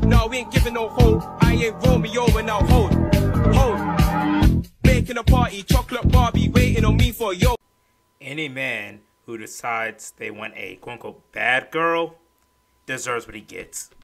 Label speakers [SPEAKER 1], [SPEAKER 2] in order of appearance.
[SPEAKER 1] No, we ain't giving no hold. I ain't Romeo and now hold. Making a party, chocolate Barbie, waiting on me for yo.
[SPEAKER 2] Any man who decides they want a quote-unquote bad girl deserves what he gets.